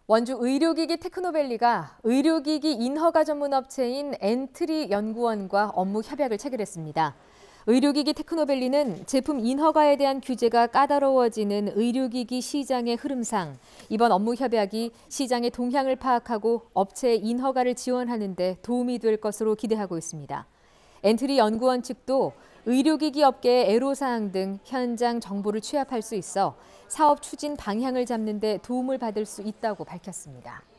원주 의료기기 테크노밸리가 의료기기 인허가 전문 업체인 엔트리 연구원과 업무 협약을 체결했습니다. 의료기기 테크노밸리는 제품 인허가에 대한 규제가 까다로워지는 의료기기 시장의 흐름상 이번 업무 협약이 시장의 동향을 파악하고 업체의 인허가를 지원하는 데 도움이 될 것으로 기대하고 있습니다. 엔트리 연구원 측도 의료기기 업계의 애로사항 등 현장 정보를 취합할 수 있어 사업 추진 방향을 잡는 데 도움을 받을 수 있다고 밝혔습니다.